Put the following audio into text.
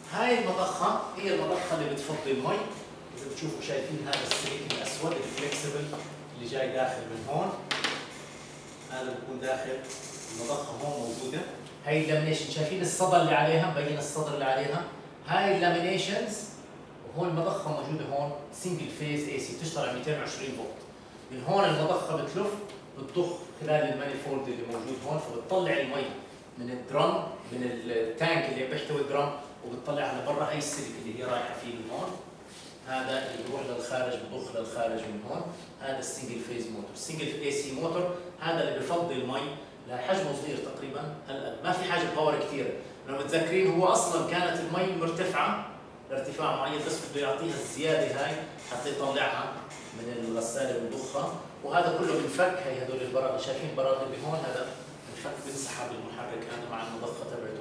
هاي المضخة هي المضخة اللي بتفضي المي. إذا بتشوفوا شايفين هذا السلك الأسود الفلكسبل اللي جاي داخل من هون، هذا بكون داخل المضخة هون موجودة. هاي اللامينيشن شايفين الصدى اللي عليها، مبين الصدر اللي عليها، هاي اللامينيشنز. وهون المضخة موجودة هون سنجل فيز اي سي بتشتغل 220 فولت. من هون المضخة بتلف بتضخ خلال المانيفولد اللي موجود هون، فبتطلع المي من الدرام، من التانك اللي بيحتوي الدرام، وبتطلعها لبرا. هي السلك اللي هي رايحه فيه من هون، هذا اللي بيروح للخارج بضخ للخارج من هون. هذا السنجل فيز موتور، السنجل اي سي موتور، هذا اللي بفضي المي لحجمه صغير تقريبا. هلا ما في حاجه باور كثير، لو متذكرين هو اصلا كانت المي مرتفعه لارتفاع معين، بس بده يعطيها الزياده هاي حتى يطلعها من الغساله ويضخها. وهذا كله بنفك. هي هدول البراغي، شايفين براغي بهون، هذا بنفك بنسحب المحرك هذا مع المضخه تبعته.